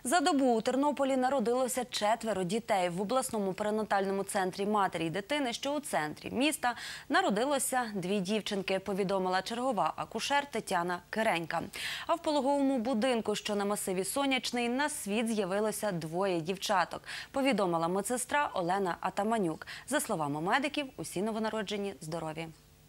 За добу у Тернополі народилося 4 дітей. В обласному перинатальному центрі матері й дитини, що у центрі міста, народилося 2 дівчинки, повідомила чергова акушер Тетяна Киренька. А в пологовому будинку, що на масиві Сонячний, на світ з'явилося 2 дівчаток, повідомила медсестра Олена Атаманюк. За словами медиків, усі новонароджені здорові.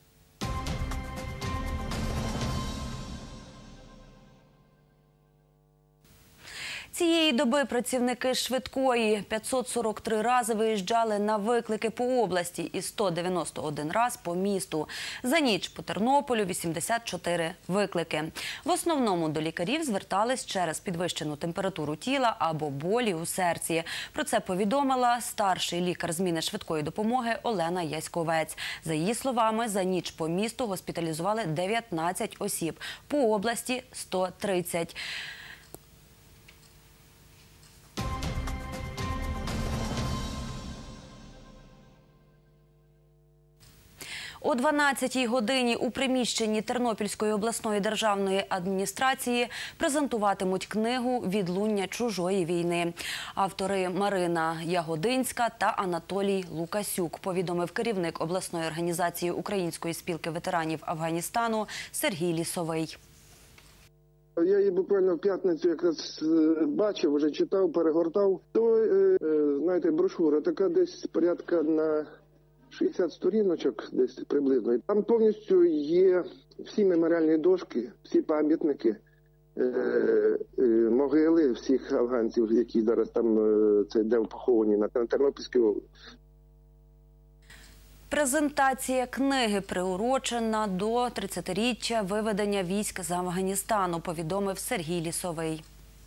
Цієї доби працівники швидкої 543 рази виїжджали на виклики по області і 191 раз по місту. За ніч по Тернополю 84 виклики. В основному до лікарів звертались через підвищену температуру тіла або болі у серці. Про це повідомила старший лікар зміни швидкої допомоги Олена Яськовець. За її словами, за ніч по місту госпіталізували 19 осіб, по області – 130. О 12-й годині у приміщенні Тернопільської обласної державної адміністрації презентуватимуть книгу «Відлуння чужої війни». Автори Марина Ягодинська та Анатолій Лукасюк, повідомив керівник обласної організації Української спілки ветеранів Афганістану Сергій Лісовий. Я її буквально в п'ятницю якраз бачив, вже читав, перегортав. То, знаєте, брошура така десь порядка на 60 сторіночок десь приблизно. Там повністю є всі меморіальні дошки, всі пам'ятники, могили всіх афганців, які зараз там де поховані на Тернопільській області. Презентація книги приурочена до 30-річчя виведення військ з Афганістану, повідомив Сергій Лісовий.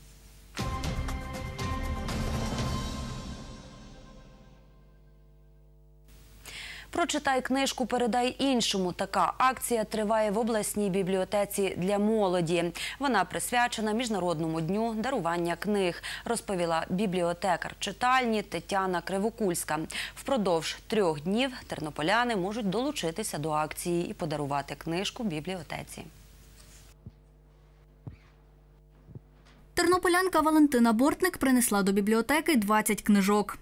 «Прочитай книжку, передай іншому». Така акція триває в обласній бібліотеці для молоді. Вона присвячена Міжнародному дню дарування книг, розповіла бібліотекар читальні Тетяна Кривокульська. Впродовж 3 днів тернополяни можуть долучитися до акції і подарувати книжку бібліотеці. Тернополянка Валентина Бортник принесла до бібліотеки 20 книжок.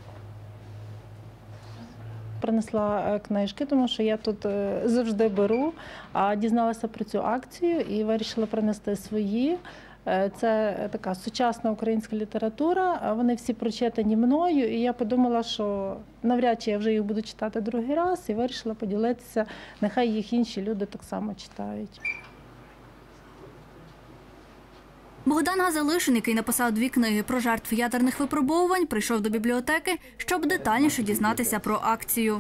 Принесла книжки, тому що я тут завжди беру, а дізналася про цю акцію і вирішила принести свої. Це така сучасна українська література, вони всі прочитані мною, і я подумала, що навряд чи я вже їх буду читати другий раз, і вирішила поділитися, нехай їх інші люди так само читають. Богдан Газалишин, який написав 2 книги про жертв ядерних випробовувань, прийшов до бібліотеки, щоб детальніше дізнатися про акцію.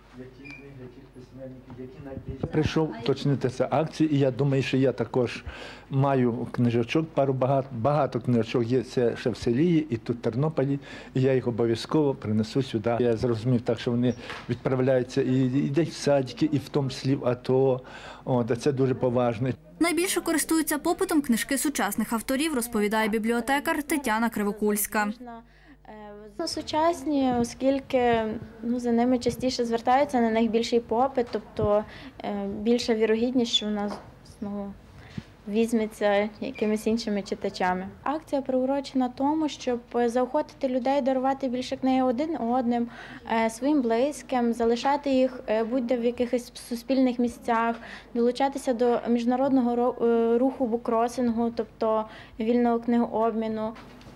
Прийшов уточнитися акцію, і я думаю, що я також маю книжечок, багато книжечок є ще в селі і тут в Тернополі, і я їх обов'язково принесу сюди. Я зрозумів так, що вони відправляються і десь в садики, і в тому числі в АТО, це дуже поважно. Найбільше користуються попитом книжки сучасних авторів, розповідає бібліотекар Тетяна Кривокульська. Сучасні, оскільки за ними частіше звертаються, на них більший попит, тобто більша вірогідність, що у нас знову візьметься якимись іншими читачами. Акція приурочена тому, щоб заохотити людей дарувати більше книги один одним, своїм близьким, залишати їх будь-де в якихось суспільних місцях, долучатися до міжнародного руху буккросингу, тобто вільного книгообміну.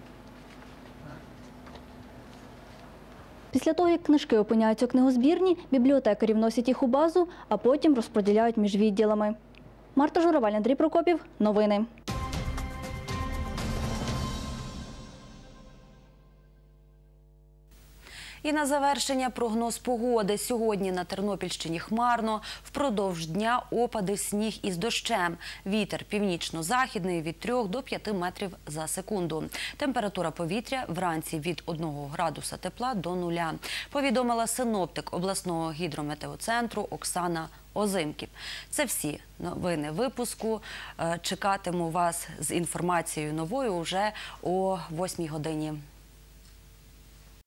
Після того, як книжки опиняються у книгозбірні, бібліотекарі вносять їх у базу, а потім розподіляють між відділами. Марта Журавель, Андрій Прокопів. Новини. І на завершення прогноз погоди. Сьогодні на Тернопільщині хмарно, впродовж дня опади, сніг із дощем. Вітер північно-західний від 3 до 5 метрів за секунду. Температура повітря вранці від 1 градуса тепла до 0. Повідомила синоптик обласного гідрометеоцентру Оксана Озимків. Це всі новини випуску. Чекатиму вас з інформацією новою вже о 8 годині.